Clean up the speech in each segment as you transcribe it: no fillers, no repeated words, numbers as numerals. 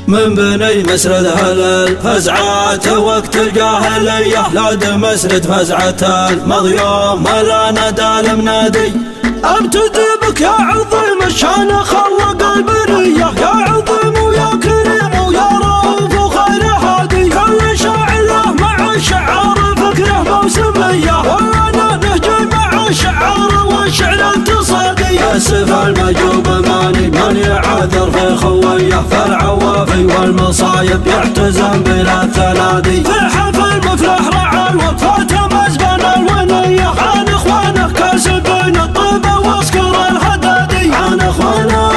من بني مسرد الفزعات وقت الجاهلية لاد مسرد فزعة المضيوم ولا ندى المنادي. ابتدي بك يا عظيم الشان خلق البرية، يا عظيم ويا كريم ويا رؤوف وخير هادي. كل شاعر له مع الشعار فكره موسمية، وانا نهجي مع الشعار والشعر انتصادي. اسف المجوب ماني عاذر في خويه، فالعوافي والمصايب يعتزم بلا الثنادي. في حفل مفلح رعى الوقفات مزبن الونية، عن اخوانه كاسبين الطيب واذكر الهدادي. عن اخوانه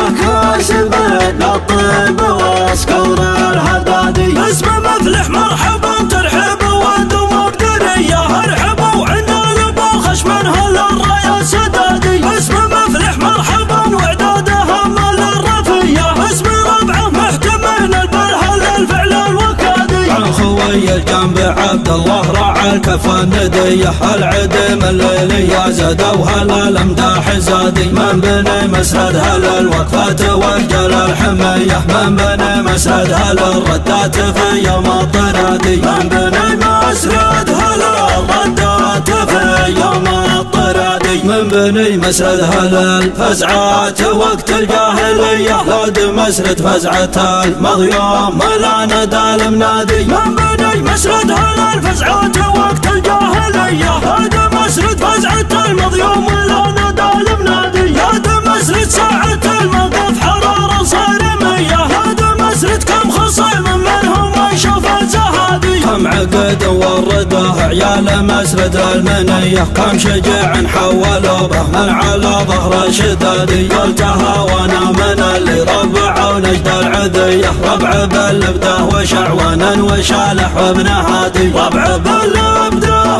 كاسبين الطيب واذكر الهدادي. اسم مفلح مرحبا ترحب ودم مقدرية، ارحبوا عنا لبو خشمن هل الراية سدادي. اسم مفلح مرحبا واعدادها مال الرفية، اسم ربعه محتمين البرهل للفعل الوكادي. عن خوي الجنب عبد الله راعى الكفى الندية، العدم الليلية زادوها للمداح زادي. من بني مسرد هل الوقفات وجل الحمية، من بني مسرد هل الردات في يوم الطرادي. من بني مسرد هل الردات في يوم الطرادي. من بني مسرد هل الفزعات وقت الجاهلية لاد مسرد فزعة المضيوم ولا ندى المنادي. من بني مسرد هل الفزعات وقت الجاهلية لاد مسرد فزعة المضيوم ولا ندى المنادي. لاد مسرد ساعة الموقف حرارة صارمية، لاد مسرد كم خصيم منهم ما شاف زهادي. كم عقد ورده عيال مسرد المنية، كم شجاع حولوا به من على ظهر شدادي. قلتها وانا من اللي ربعوا نجد العذية، ربع بالابده وشعوانا وشالح وابن هادي. ربع بالابده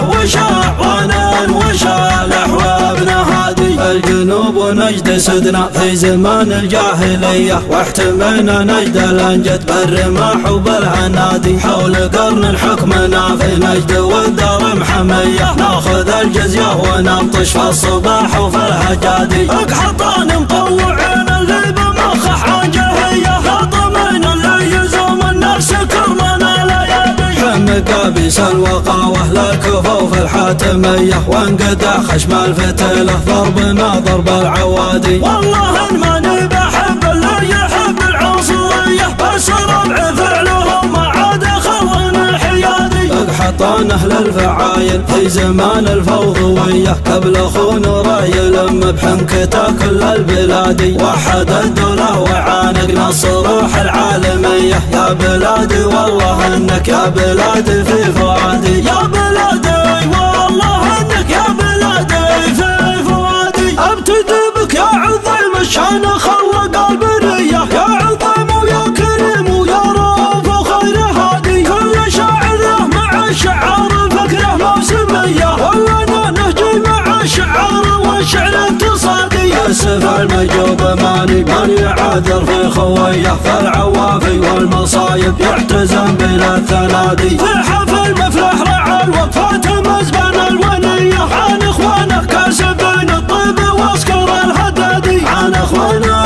وشعوانا وشالح وابن هادي. الجنوب ونجد سدنا في زمان الجاهلية، واحتمينا نجد الانجد بالرماح وبالعنادي. حول قرن الحكمنا في نجد والدار محمية، ناخذ الجزية ونبطش في الصباح وفي الهجادي. اقحطان مطوعين اللي بمخح عن جهية، هاطمين اللي يزوم النفس كرمنا ليالي. مقابيس الوقاوة للكفوف الحاتمية، وانقدع خشم الفتيلة ضربنا ضرب العوادي. والله ان ماني بحب اللي يحب العنصرية، بس ربع فعلهم ما عاد خلنا حيادي. اقحطان اهل الفعايل في زمان الفوضوية، قبل خون راي لم بحنكته كل البلادي. وحد الدولة وعانقنا الصروح العالمية، يا بلادي والله انك يا بلادي في فؤادي. يا بلادي والله انك يا بلادي في فؤادي. ابتدي بك يا عظيم الشان خلق البرية، يا عظيم ويا كريم ويا رؤوف وخير هادي. كل شاعر له مع الشعار فكره موسمية، وانا نهجي مع الشعار والشعر انتصادي. اسف المجوب ماني عاذر في خويه، فالعوافي والمصايب يعتزم بلا الثنادي. في حفل مفلح رعى الوقفات مزبن الونية، عن اخوانه كاسبين الطيب واذكر الهدادي. عن اخوانه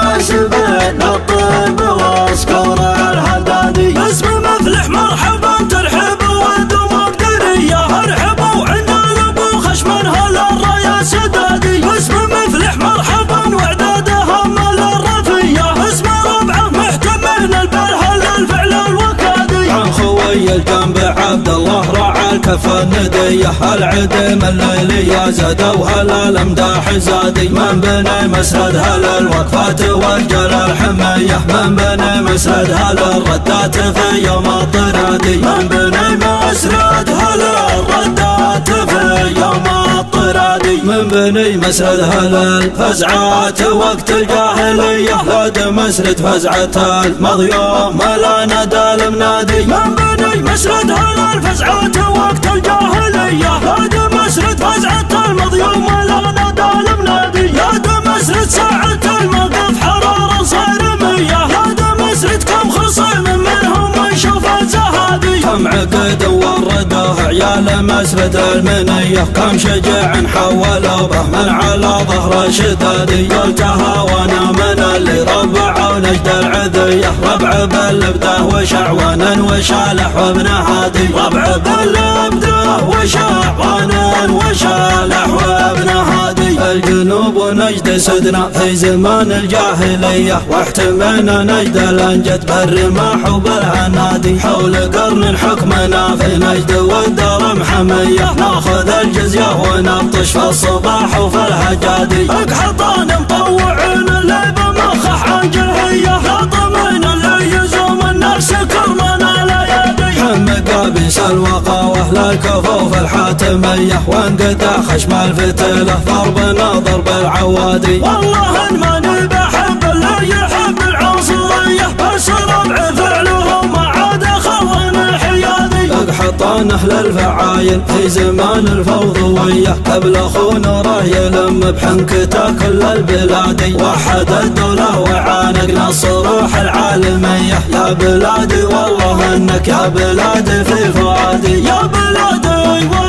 كاسبين الطيب واذكر الهدادي. اسم مفلح مرحبا ترحب ودم مقدرية، ارحبوا عنا لبو خشمن هل الراية سدادي. اسم مفلح مرحبا واعدادها مال الرفية، اسم ربعه محتمين البرهل للفعل الوكادي. عن خوي الجنب عبد الله راعى الكفى الندية، العدم الليلية زادوها للمداح زادي. من بني مسرد هل الوقفات وجل الحمية، من بني مسرد هل الردات في يوم الطرادي. من بني مسرد هل الردات في يوم الطرادي. من بني مسرد هل الفزعات وقت الجاهلية لاد مسرد فزعة المضيوم ولا ندى المنادي. من بني مسرد هل الفزعات وقت الجاهلية لاد مسرد فزعة المضيوم ولا ندى المنادي. لاد مسرد ساعة الموقف حرارة صارمية، لاد مسرد كم خصيم منهم ما شاف زهادي. كم عقد ورده عيال أهل مسرد المنية كم شجاع حولوا به من على ظهر الشدادي قلتها وانا من اللي ربع ونجد العذية ربع باللبده وشعوانا وشالح وابن هادي ربع باللبده وشعوانا وشالح وابن هادي الجنوب ونجد سدنا في زمان الجاهلية واحتمينا نجد الانجد بالرماح وبالعنادي حول قرن حكمنا في نجد والدار محمية ناخذ الجزية ونبطش في الصباح وفي الهجادي اقحطان مطوعين اللي بمخح عن جلهية لاطمين اللي يزوم النفس كرمنا ليادي مقابس الوقاوة للكفوف الحاتمية وانقطع خشم الفتلة ضربنا ضرب العوادي والله ان ماني بحب اللي يحب العنصرية بس ربع فعلهم ما عاد خوان الحيادي اقحطان اهل الفعايل في زمان الفوضوية قبل اخو نوره يلم بحنكته كل البلادي وحد الدولة وعانقنا الصروح العالمية يا بلادي والله انك يا بلادي في فؤادي يا بلادي